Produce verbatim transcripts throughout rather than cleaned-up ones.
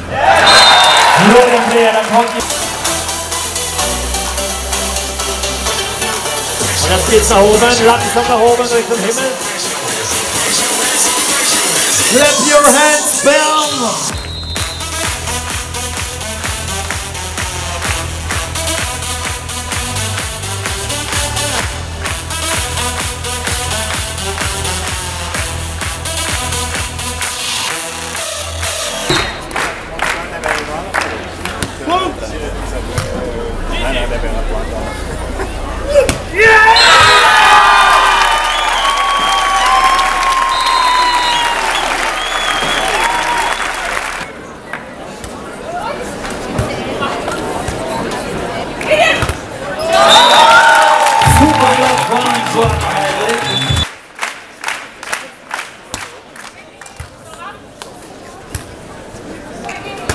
Florian Dreher, dann kommt die. Und jetzt geht's nach oben, langsam nach oben Richtung Himmel. Clap your hands, Bern!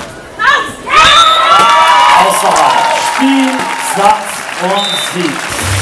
Spiel, Satz und Sieg.